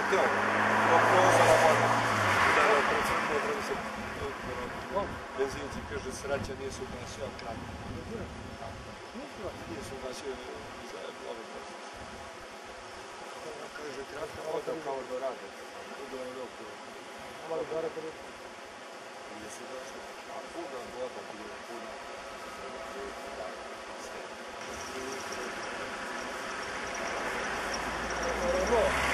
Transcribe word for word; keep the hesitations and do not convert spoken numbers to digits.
htio. Do prozora voda. Da, da, procrpno treba se benzinci, kaže, sraća nije se ugasio, a kratko. Nije se ugasio za ove procese. Kaže, kratka voda kao do rade. Do roku. Malo do rade. Nije se ugasio. A puna voda bila puna. Sve.